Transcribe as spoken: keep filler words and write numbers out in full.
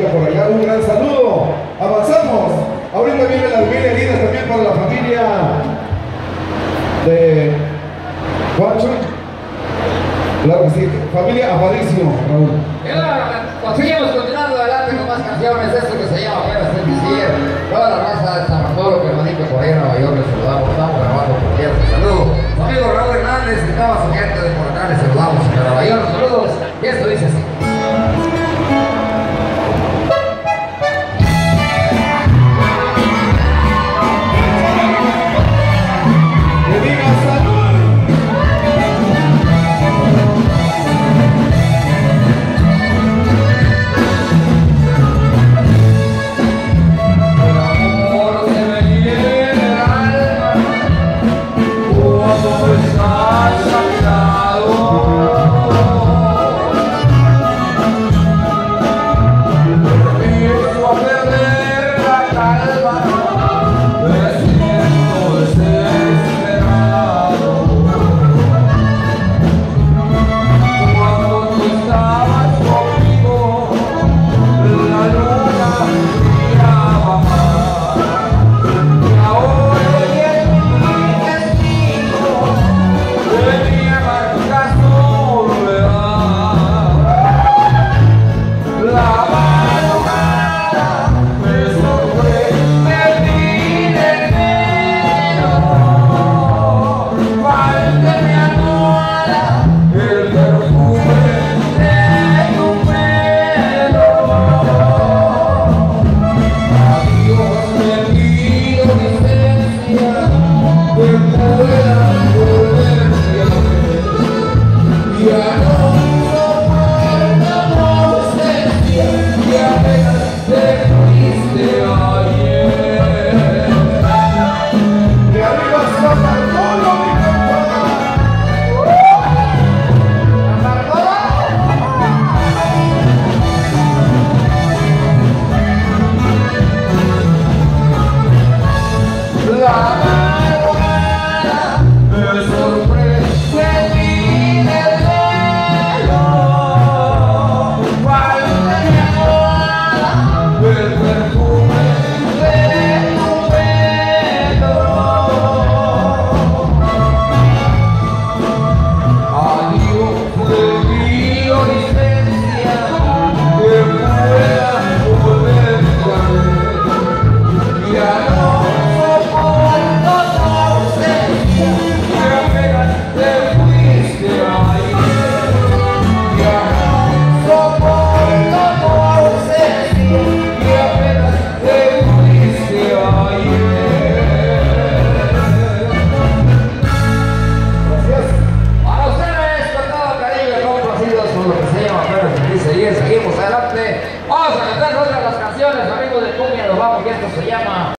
Rica por allá. Un gran saludo. Avanzamos. Ahorita viene las mil heridas también para la familia de Juancho. Claro que sí. Familia Aparicio, Raúl. Y ahora seguimos continuando adelante con más canciones. Esto que se llama Apenas el Visir. Toda la raza de San Bartolo, Permanente, por ahí en Nueva York, les saludamos. Estamos grabando por tierra. Saludos. Su amigo Raúl Hernández y toda su gente de por acá, les saludamos en Nueva York. Saludos. Y esto dice así. Seguimos adelante. Vamos a cantar otra de las canciones, amigos de Cumbia, nos vamos y esto se llama